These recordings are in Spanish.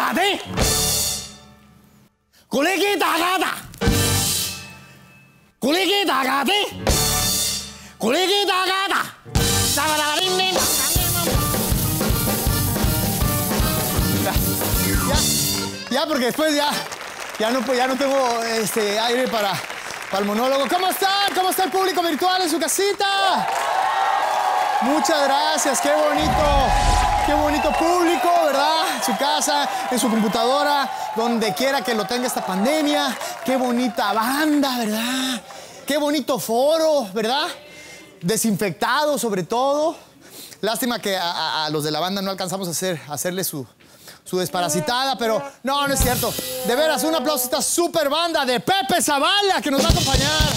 tagate. Kuliki tagata. Kuliki tagate. Kuliki tagata. Ya, porque después ya no tengo aire para el monólogo. ¿Cómo están? ¿Cómo está el público virtual en su casita? Muchas gracias, qué bonito público, ¿verdad? En su casa, en su computadora, donde quiera que lo tenga esta pandemia. Qué bonita banda, ¿verdad? Qué bonito foro, ¿verdad? Desinfectado, sobre todo. Lástima que a los de la banda no alcanzamos a hacerle su desparasitada, pero no es cierto. De veras, un aplauso a esta super banda de Pepe Zavala que nos va a acompañar.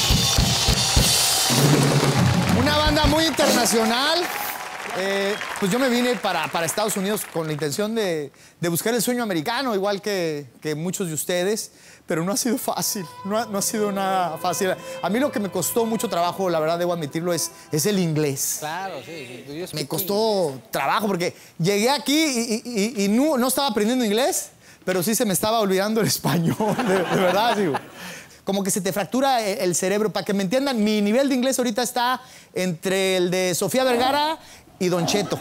Una banda muy internacional. Pues yo me vine para Estados Unidos con la intención de buscar el sueño americano, igual que muchos de ustedes, pero no ha sido fácil, no ha sido nada fácil. A mí lo que me costó mucho trabajo, la verdad debo admitirlo, es el inglés. Claro, sí. Me costó trabajo porque llegué aquí y no estaba aprendiendo inglés, pero sí se me estaba olvidando el español, de verdad, digo. Como que se te fractura el cerebro. Para que me entiendan, mi nivel de inglés ahorita está entre el de Sofía Vergara y Don Cheto.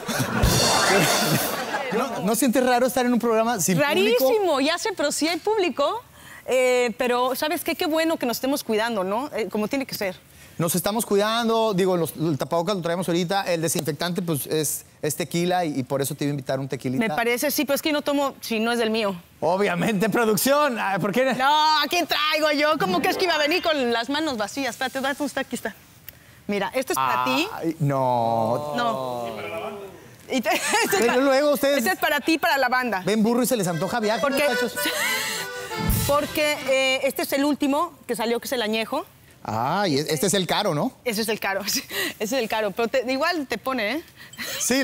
¿No sientes raro estar en un programa sin público? Rarísimo, ya sé, pero sí hay público. Pero, ¿sabes qué? Qué bueno que nos estemos cuidando, ¿no? Como tiene que ser. Nos estamos cuidando, digo, el tapabocas lo traemos ahorita, el desinfectante pues es tequila y por eso te iba a invitar un tequilita. Me parece, sí, pero es que no tomo si no es del mío. Obviamente, producción. ¿Por qué? No, ¿a quién traigo yo? ¿Cómo crees que iba a venir con las manos vacías? Espérate, ¿dónde está? Aquí está. Mira, esto es para ti. No. No. Pero luego ustedes... Este es para ti, para la banda. Ven burro y se les antoja viaje, muchachos. Porque este es el último que salió, que es el añejo. Ah, y este es el caro, ¿no? Ese es el caro, ese es el caro. Pero igual te pone, ¿eh? Sí,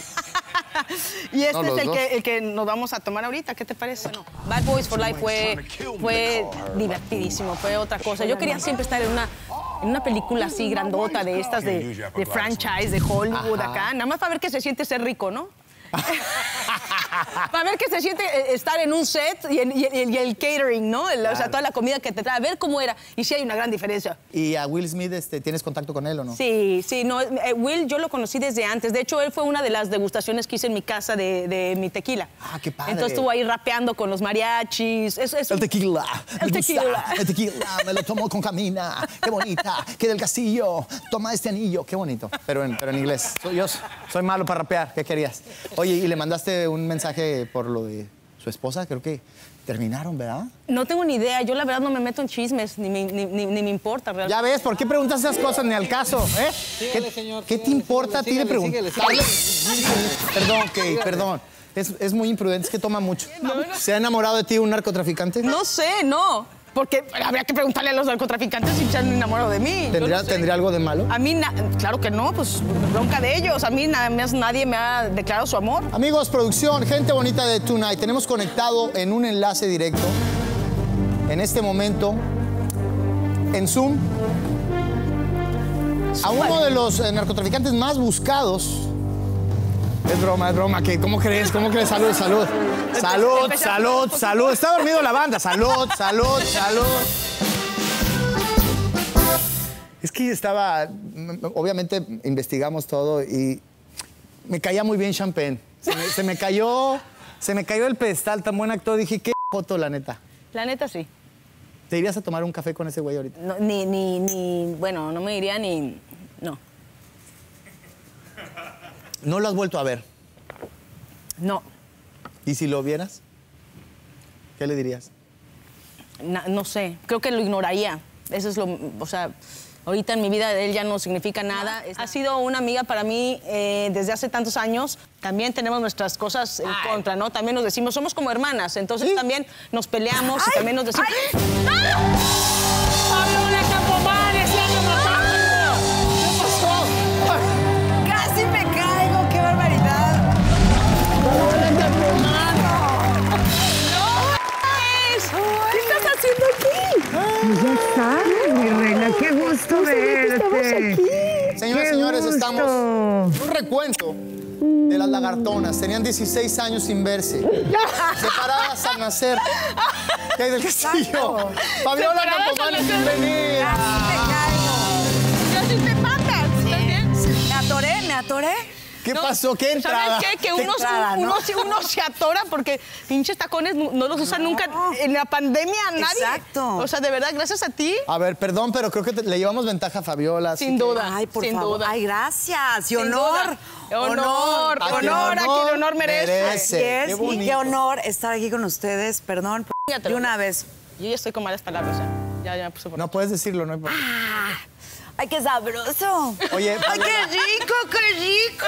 Y este es el que nos vamos a tomar ahorita. ¿Qué te parece? No. Bad Boys for Life fue divertidísimo, fue otra cosa. Yo quería siempre estar en una película así grandota de estas de franchise, de Hollywood, acá. Nada más para ver qué se siente ser rico, ¿no? Para ver qué se siente estar en un set y el catering, ¿no? O sea, toda la comida que te trae. A ver cómo era. Y sí hay una gran diferencia. ¿Y a Will Smith ¿tienes contacto con él o no? Sí. No, Will yo lo conocí desde antes. De hecho, él fue una de las degustaciones que hice en mi casa de mi tequila. Ah, qué padre. Entonces estuvo ahí rapeando con los mariachis. El tequila. El tequila. Me lo tomo con Camina. Qué bonita. Que del Castillo. Toma este anillo. Qué bonito. Pero en inglés. Yo soy malo para rapear. ¿Qué querías? Oye, ¿y le mandaste un mensaje por lo de su esposa? Creo que terminaron, ¿verdad? No tengo ni idea. Yo, la verdad, no me meto en chismes. Ni me importa, realmente. Ya ves, ¿por qué preguntas esas cosas ni al caso? Sígale, señor. ¿Qué te importa a ti de preguntar? Perdón. Es muy imprudente, es que toma mucho. ¿Se ha enamorado de ti un narcotraficante? No sé, no. Porque habría que preguntarle a los narcotraficantes si se han enamorado de mí. ¿Tendría algo de malo? A mí, claro que no, pues bronca de ellos. A mí nadie me ha declarado su amor. Amigos, producción, gente bonita de Tonight, tenemos conectado en un enlace directo, en este momento, en Zoom, a uno de los narcotraficantes más buscados. Es broma. ¿Cómo crees? Salud. Está dormido la banda. Salud. Es que obviamente investigamos todo y me caía muy bien Champagne. Se me cayó el pedestal, tan buen actor. Dije, qué foto, la neta. La neta, sí. ¿Te irías a tomar un café con ese güey ahorita? No, bueno, no me iría ni... No. ¿No lo has vuelto a ver? No. ¿Y si lo vieras? ¿Qué le dirías? No sé, creo que lo ignoraría. Eso es o sea, ahorita en mi vida él ya no significa nada. Ha sido una amiga para mí desde hace tantos años. También tenemos nuestras cosas en contra, ¿no? También nos decimos, somos como hermanas, entonces también nos peleamos y también nos decimos... ¡Pablo la Campomanes! ¡Ya me mataron! ¿Qué pasó? ¡Casi me caigo! ¡Qué barbaridad! ¿Qué estás haciendo aquí? Ya está, mi reina, qué gusto verte. Señoras y señores, estamos en un recuento de las lagartijas. cartonas. Tenían 16 años sin verse. Separadas al nacer. Kate del Castillo. Fabiola Campomanes, bienvenida. Casi te matas. ¿Estás bien? Me atoré. ¿Qué pasó? ¿Qué entrada? ¿Sabes qué? Que uno se atora porque pinches tacones no los usan nunca. En la pandemia nadie. Exacto. O sea, de verdad, gracias a ti. A ver, perdón, pero creo que le llevamos ventaja a Fabiola. Sin duda. Ay, por sin favor. duda. Ay, gracias. Y Sin honor. duda. Honor a quien honor merece. Así es. Qué Y bonito. qué honor estar aquí con ustedes. Perdón. Fíjate. De una vez. Yo ya estoy con malas palabras. Ya me puse por... No puedes decirlo, no hay problema. ¡Ay, qué sabroso! Oye, ¡Ay, qué rico, qué rico!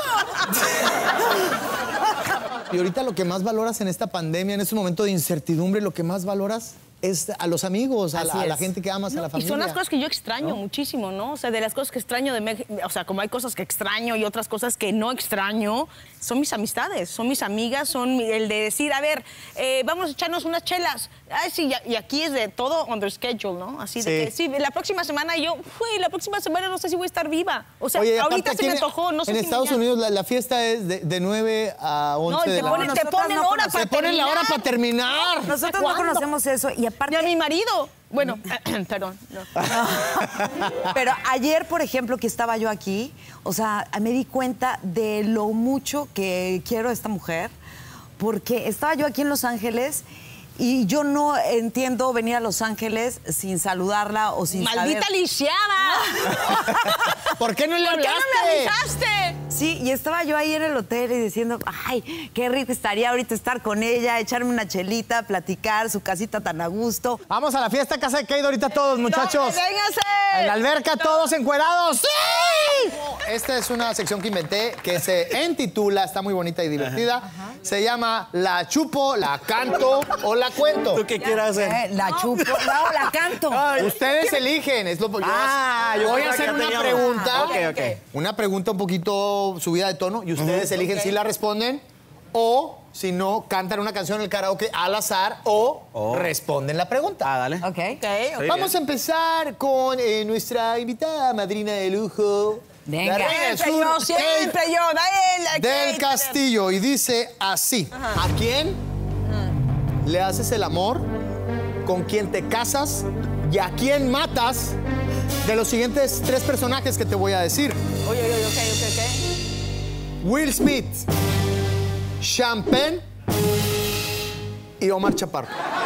Y ahorita lo que más valoras en esta pandemia, en este momento de incertidumbre, lo que más valoras es a los amigos, a la gente que amas, a la familia. Y son las cosas que yo extraño muchísimo, ¿no? O sea, de las cosas que extraño de México, o sea, como hay cosas que extraño y otras cosas que no extraño, son mis amistades, son mis amigas, son el de decir, a ver, vamos a echarnos unas chelas. Ay, sí, y aquí es de todo on the schedule, ¿no? Así de que, sí, la próxima semana yo, la próxima semana no sé si voy a estar viva. O sea, Oye, ahorita aparte, se me antojó, no sé en si Estados mañana. Unidos la fiesta es de 9 a 11 No, y de te la ponen, noche. te ponen no hora para Se ponen la hora terminar. para terminar. Nosotros no conocemos eso. Y aparte... Y a mi marido. Bueno, perdón. No. Pero ayer, por ejemplo, que estaba yo aquí, o sea, me di cuenta de lo mucho que quiero a esta mujer, porque estaba yo aquí en Los Ángeles y yo no entiendo venir a Los Ángeles sin saludarla o sin ¡Maldita saber... lisiada! ¿Por qué no le ¿Por qué hablaste? no me avisaste? Sí, y estaba yo ahí en el hotel y diciendo, ay, qué rico estaría ahorita estar con ella, echarme una chelita, platicar, su casita tan a gusto. Vamos a la fiesta Casa de Kate ahorita todos, muchachos. ¡Véngase! En la alberca todos encuerados. ¡Sí! Esta es una sección que inventé que se intitula, está muy bonita y divertida, se llama La chupo, la canto o la cuento. ¿Tú qué quieres hacer? La chupo, no, la canto. Ustedes eligen. Es lo, yo yo voy a pensaba hacer que una teníamos. pregunta. Ok. Una pregunta un poquito subida de tono y ustedes eligen si la responden o si no, cantan una canción en el karaoke al azar o responden la pregunta. Dale. Ok. Sí, Vamos a empezar con nuestra invitada madrina de lujo. Venga. La reina del Siempre sur, yo, siempre Kate yo. Dale, del Kate. Castillo. Y dice así. ¿A quién le haces el amor? ¿Con quién te casas? ¿Y a quién matas? De los siguientes 3 personajes que te voy a decir. Oye, ok. Will Smith, Sean Penn y Omar Chaparro.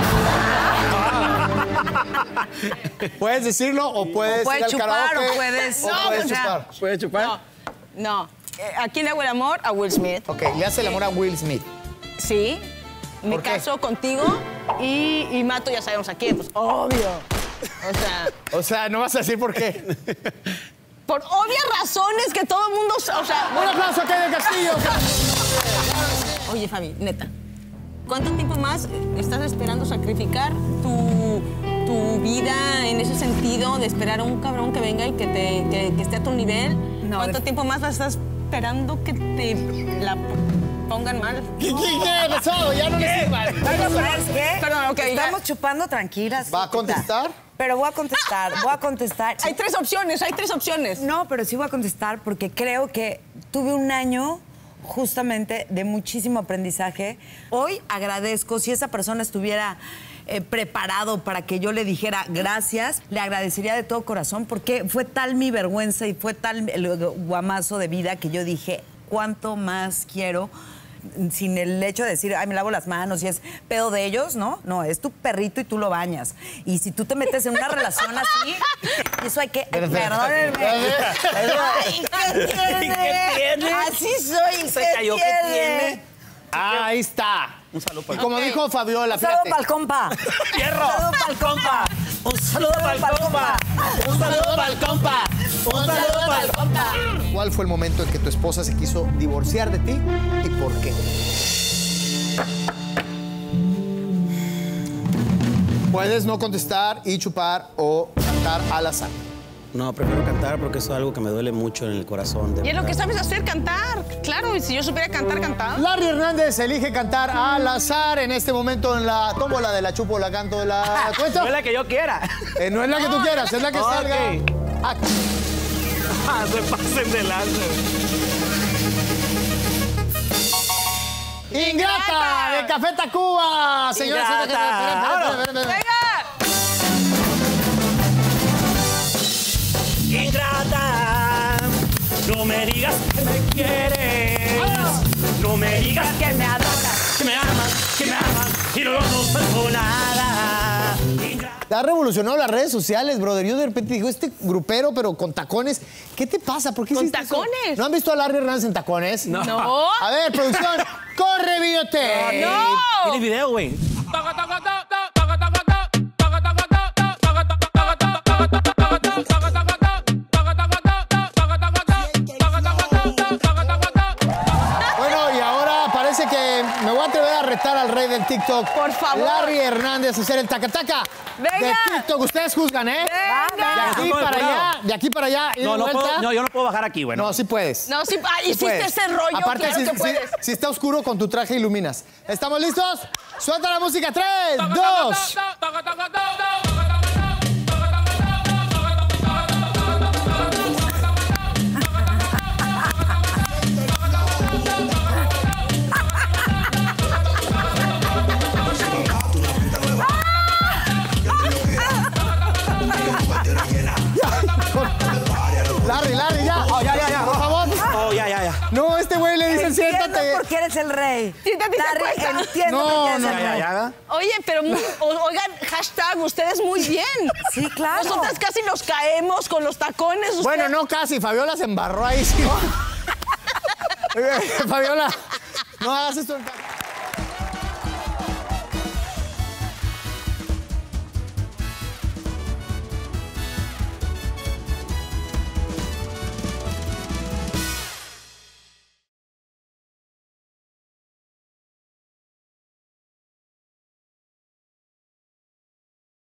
¿Puedes decirlo o puedes puedes ir al chupar, karaoke? o puedes- o No, puedes o sea, chupar. ¿Puedes chupar? No. ¿A quién le hago el amor? A Will Smith. Ok, le hace el amor a Will Smith. Sí. Me ¿Por qué? caso contigo y mato, ya sabemos a quién. Pues obvio. O sea, no vas a decir por qué. Por obvias razones que todo el mundo... O sea, Un aplauso a Kate del Castillo. Oye, Fabi, neta, ¿cuánto tiempo más estás esperando sacrificar tu vida en ese sentido de esperar a un cabrón que venga y que esté a tu nivel? No, ¿Cuánto tiempo más vas a estar esperando que te la pongan mal? ¿Qué pasó? Ya no le sirvan. Bueno, ¿sabes qué? Perdón, ok, ya. Estamos chupando tranquilas. ¿Va a contestar? Pero voy a contestar. Hay tres opciones. No, pero sí voy a contestar porque creo que tuve un año justamente de muchísimo aprendizaje. Hoy agradezco, si esa persona estuviera preparado para que yo le dijera gracias, le agradecería de todo corazón porque fue tal mi vergüenza y fue tal el guamazo de vida que yo dije, ¿cuánto más quiero? Sin el hecho de decir, ay, me lavo las manos y es pedo de ellos, ¿no? No, es tu perrito y tú lo bañas. Y si tú te metes en una relación así, eso hay que... Perdónenme. Ay, ¿qué tiene? ¿Qué tiene? Así soy. Se cayó, ¿qué tiene? Ahí está. Un saludo Y para como dijo Fabiola, Un saludo fíjate. para el compa. ¡Fierro! Un saludo para el compa. ¡Un saludo para el compa! ¡Un saludo para el compa! ¡Un saludo para el compa! ¿Cuál fue el momento en que tu esposa se quiso divorciar de ti y por qué? Puedes no contestar y chupar o cantar al azar. No, prefiero cantar porque eso es algo que me duele mucho en el corazón. Y es lo que sabes hacer, cantar. Claro, y si yo supiera cantar, cantaba. Larry Hernández elige cantar al azar en este momento en la tómbola de la chupo, la canto, de la cuento. No es la que yo quiera. No es la que tú quieras, es la que Ok. salga. Aquí. Se pasen de lanza. Ingrata de Café Tacuba. Señores, Venga. Ingrata, no me digas que me quieres, no me digas que me adoras, que me amas y no pasó nada. Ha revolucionado las redes sociales, brother. Yo de repente digo, este grupero, pero con tacones, ¿qué te pasa? ¿Por qué ¿Con hiciste tacones? eso? ¿No han visto a Larry Hernández en tacones? No. A ver, producción, corre, videote. ¡No! Tiene video, güey. Bueno, y ahora parece que me voy a atrever a retar al rey del TikTok. Por favor. Larry Hernández a hacer el taca-taca Venga. de TikTok. Ustedes juzgan, ¿eh? Venga. De aquí No, para no. allá, de aquí para allá. y de No, vuelta. yo no puedo bajar aquí, güey. No, sí puedes. No, sí, hiciste Puedes. ese rollo, Aparte, claro que puedes. si está oscuro, con tu traje iluminas. ¿Estamos listos? Suelta la música. 3, 2. Larry, ya. Oh, ya. Por favor. Oh, ya. No, este güey le dice, Entiendo siéntate. por qué eres el rey. Siéntate y se Larry, acuesta. entiendo No, por qué eres no, el rey. Ya. Oye, pero oigan, hashtag, ustedes muy bien. Sí, claro. Nosotras casi nos caemos con los tacones. Usted... Bueno, no casi. Fabiola se embarró ahí. Sí. Fabiola, no hagas esto en casa.